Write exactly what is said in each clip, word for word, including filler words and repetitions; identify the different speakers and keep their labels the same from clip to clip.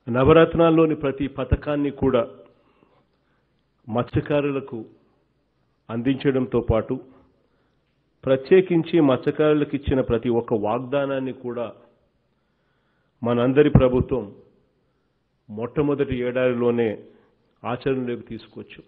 Speaker 1: నవరత్నాల్లోని ప్రతి పథకాన్ని కూడా మత్స్యకారులకు అందించడంతో పాటు ప్రత్యేకించి మత్స్యకారులకు ఇచ్చిన ప్రతి ఒక్క వాగ్దానాన్ని కూడా మనందరి ప్రభుత్వం మొట్టమొదటి ఏడాదిలోనే ఆచరణలోకి తీసుకొచ్చు.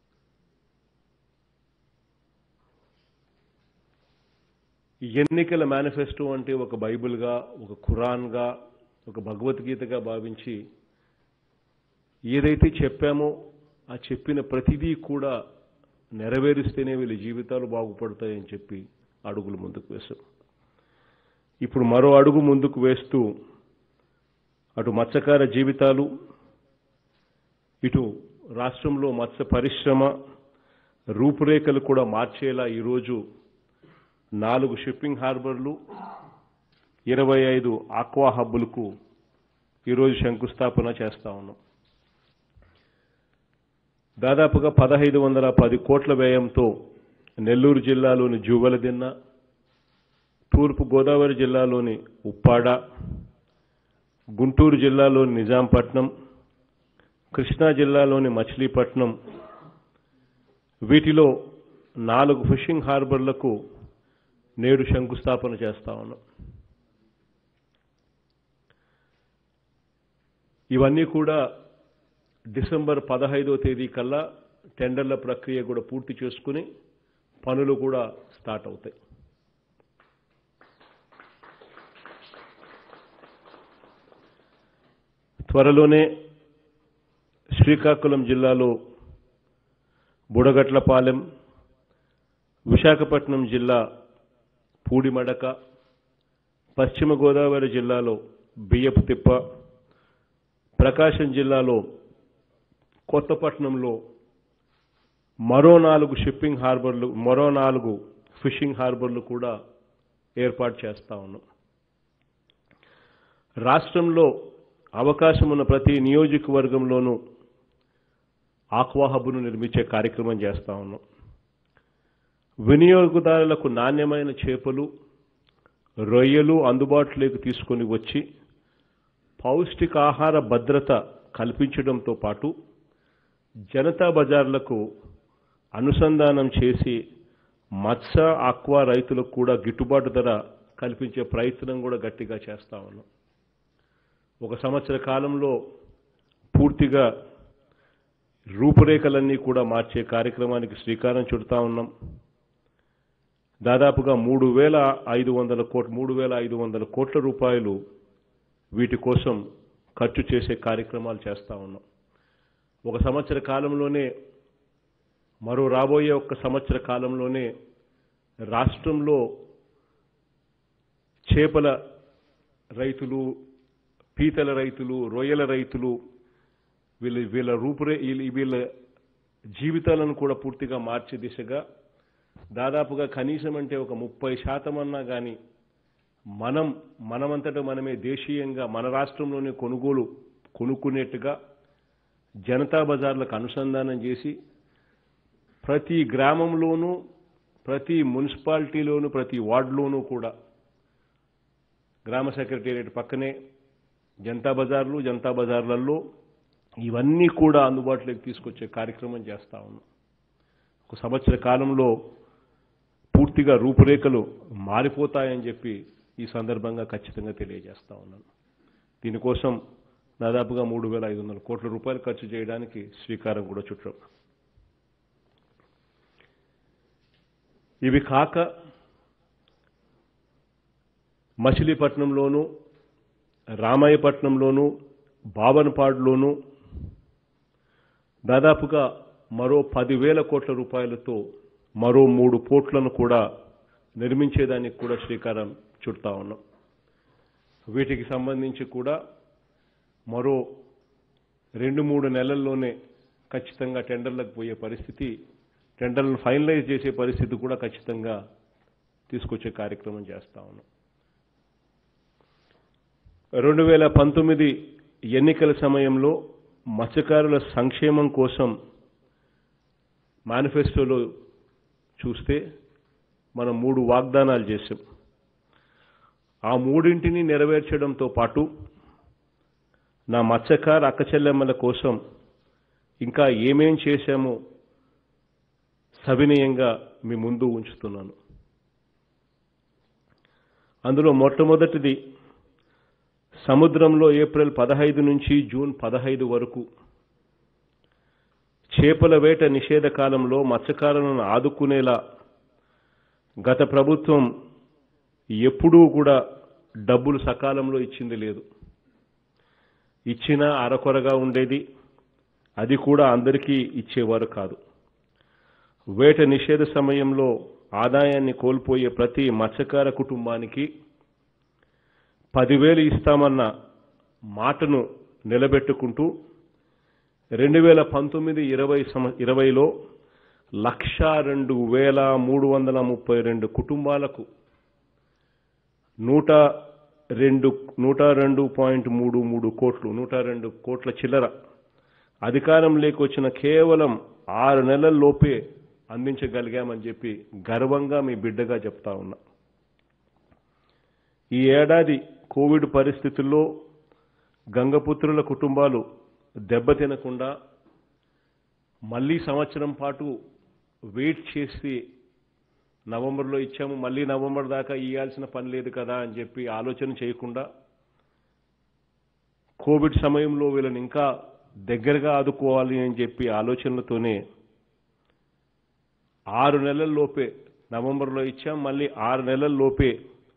Speaker 1: ఎన్నికల మేనిఫెస్టో అంటే ఒక బైబిల్గా, ఒక ఖురాన్గా, ఒక భగవద్గీతగా భావించి ఏదైతే చెప్పామో ఆ చెప్పిన ప్రతిదీ కూడా నెరవేరిస్తేనే వీళ్ళ జీవితాలు బాగుపడతాయని చెప్పి అడుగులు ముందుకు వేశాం. ఇప్పుడు మరో అడుగు ముందుకు వేస్తూ అటు మత్స్యకార జీవితాలు, ఇటు రాష్ట్రంలో మత్స్య పరిశ్రమ రూపురేఖలు కూడా మార్చేలా ఈరోజు నాలుగు షిప్పింగ్ హార్బర్లు, ఇరవై ఐదు ఆక్వా హబ్బులకు ఈరోజు శంకుస్థాపన చేస్తా ఉన్నాం. దాదాపుగా పదహైదు వందల పది కోట్ల వ్యయంతో నెల్లూరు జిల్లాలోని జూవలదిన్న, తూర్పు గోదావరి జిల్లాలోని ఉప్పాడ, గుంటూరు జిల్లాలోని నిజాంపట్నం, కృష్ణా జిల్లాలోని మచిలీపట్నం, వీటిలో నాలుగు ఫిషింగ్ హార్బర్లకు నేడు శంకుస్థాపన చేస్తా ఉన్నాం. ఇవన్నీ కూడా డిసెంబర్ పదహైదో తేదీ కల్లా టెండర్ల ప్రక్రియ కూడా పూర్తి చేసుకుని పనులు కూడా స్టార్ట్ అవుతాయి. త్వరలోనే శ్రీకాకుళం జిల్లాలో బుడగట్లపాలెం, విశాఖపట్నం జిల్లా పూడిమడక, పశ్చిమ గోదావరి జిల్లాలో బియ్యపు తిప్ప, ప్రకాశం జిల్లాలో కొత్తపట్నంలో మరో నాలుగు షిప్పింగ్ హార్బర్లు, మరో నాలుగు ఫిషింగ్ హార్బర్లు కూడా ఏర్పాటు చేస్తా ఉన్నాం. రాష్ట్రంలో అవకాశం ఉన్న ప్రతి నియోజకవర్గంలోనూ ఆక్వా హబ్ను నిర్మించే కార్యక్రమం చేస్తా ఉన్నాం. వినియోగదారులకు నాణ్యమైన చేపలు, రొయ్యలు అందుబాటులోకి తీసుకొని వచ్చి పౌష్టికాహార భద్రత కల్పించడంతో పాటు జనతా బజార్లకు అనుసంధానం చేసి మత్స్య ఆక్వా రైతులకు కూడా గిట్టుబాటు ధర కల్పించే ప్రయత్నం కూడా గట్టిగా చేస్తా ఉన్నాం. ఒక సంవత్సర కాలంలో పూర్తిగా రూపురేఖలన్నీ కూడా మార్చే కార్యక్రమానికి శ్రీకారం చుడతా ఉన్నాం. దాదాపుగా మూడు వేల ఐదు వందల కోట్ల మూడు వేల ఐదు వందల కోట్ల రూపాయలు వీటి కోసం ఖర్చు చేసే కార్యక్రమాలు చేస్తా ఉన్నాం. ఒక సంవత్సర కాలంలోనే, మరో రాబోయే ఒక సంవత్సర కాలంలోనే రాష్ట్రంలో చేపల రైతులు, పీతల రైతులు, రొయ్యల రైతులు వీళ్ళ వీళ్ళ రూపురే వీళ్ళ జీవితాలను కూడా పూర్తిగా మార్చే దిశగా దాదాపుగా కనీసం అంటే ఒక ముప్పై శాతం అన్నా కానీ మనం మనమంతటా మనమే దేశీయంగా మన రాష్ట్రంలోనే కొనుగోలు కొనుక్కునేట్టుగా జనతా బజార్లకు అనుసంధానం చేసి ప్రతి గ్రామంలోనూ, ప్రతి మున్సిపాలిటీలోనూ, ప్రతి వార్డులోనూ కూడా గ్రామ సెక్రటేరియట్ పక్కనే జనతా బజార్లు, జనతా బజార్లలో ఇవన్నీ కూడా అందుబాటులోకి తీసుకొచ్చే కార్యక్రమం చేస్తా ఉన్నాం. ఒక సంవత్సర కాలంలో పూర్తిగా రూపురేఖలు మారిపోతాయని చెప్పి ఈ సందర్భంగా ఖచ్చితంగా తెలియజేస్తా ఉన్నాను. దీనికోసం దాదాపుగా మూడు వేల ఐదు వందల కోట్ల రూపాయలు ఖర్చు చేయడానికి శ్రీకారం కూడా చుట్టాం. ఇవి కాక మచిలీపట్నంలోను, రామాయపట్నంలోను, బావనపాడులోను దాదాపుగా మరో పదివేల కోట్ల రూపాయలతో మరో మూడు పోర్ట్లను కూడా నిర్మించేదానికి కూడా శ్రీకారం చుడతా ఉన్నాం. వీటికి సంబంధించి కూడా మరో రెండు మూడు నెలల్లోనే ఖచ్చితంగా టెండర్లకు పోయే పరిస్థితి, టెండర్లను ఫైనలైజ్ చేసే పరిస్థితి కూడా ఖచ్చితంగా తీసుకొచ్చే కార్యక్రమం చేస్తా ఉన్నాం. రెండు వేల పంతొమ్మిది ఎన్నికల సమయంలో మత్స్యకారుల సంక్షేమం కోసం మేనిఫెస్టోలో చూస్తే మనం మూడు వాగ్దానాలు చేశాం. ఆ మూడింటిని నెరవేర్చడంతో పాటు నా మత్స్యకార అక్క చెల్లెమ్మల కోసం ఇంకా ఏమేం చేశామో సవినయంగా మీ ముందు ఉంచుతున్నాను. అందులో మొట్టమొదటిది, సముద్రంలో ఏప్రిల్ పదహైదు నుంచి జూన్ పదహైదు వరకు చేపల వేట నిషేధ కాలంలో మత్స్యకారులను ఆదుకునేలా గత ప్రభుత్వం ఎప్పుడూ కూడా డబ్బులు సకాలంలో ఇచ్చింది లేదు. ఇచ్చినా అరకొరగా ఉండేది, అది కూడా అందరికీ ఇచ్చేవారు కాదు. వేట నిషేధ సమయంలో ఆదాయాన్ని కోల్పోయే ప్రతి మత్స్యకార కుటుంబానికి పదివేలు ఇస్తామన్న మాటను నిలబెట్టుకుంటూ రెండు వేల పంతొమ్మిది ఇరవై ఇరవైలో లక్ష రెండు వేల మూడు వందల ముప్పై రెండు కుటుంబాలకు నూట రెండు నూట రెండు పాయింట్ మూడు మూడు కోట్లు నూట రెండు కోట్ల చిల్లర అధికారంలోకి వచ్చిన కేవలం ఆరు నెలల్లోపే అందించగలిగామని చెప్పి గర్వంగా మీ బిడ్డగా చెప్తా ఉన్నా. ఈ ఏడాది కోవిడ్ పరిస్థితుల్లో గంగపుత్రుల కుటుంబాలు దెబ్బతినకుండా మళ్ళీ సంవత్సరం పాటు వెయిట్ చేసి నవంబర్లో ఇచ్చాము, మళ్ళీ నవంబర్ దాకా ఇవ్వాల్సిన పని లేదు కదా అని చెప్పి ఆలోచన చేయకుండా కోవిడ్ సమయంలో వీళ్ళని ఇంకా దగ్గరగా ఆదుకోవాలి అని చెప్పి ఆలోచనలతోనే ఆరు నెలల్లోపే నవంబర్లో ఇచ్చాం, మళ్ళీ ఆరు నెలల్లోపే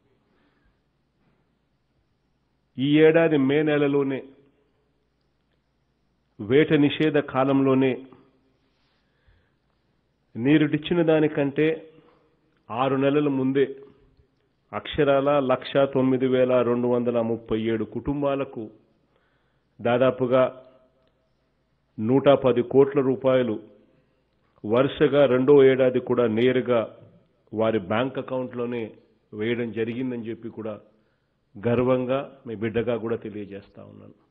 Speaker 1: ఈ ఏడాది మే నెలలోనే వేట నిషేధ కాలంలోనే నీరుడిచ్చిన దానికంటే ఆరు నెలల ముందే అక్షరాల లక్ష తొమ్మిది వేల రెండు వందల ముప్పై ఏడు కుటుంబాలకు దాదాపుగా నూట పది కోట్ల రూపాయలు వరుసగా రెండో ఏడాది కూడా నేరుగా వారి బ్యాంక్ అకౌంట్లోనే వేయడం జరిగిందని చెప్పి కూడా గర్వంగా మీ బిడ్డగా కూడా తెలియజేస్తా ఉన్నాను.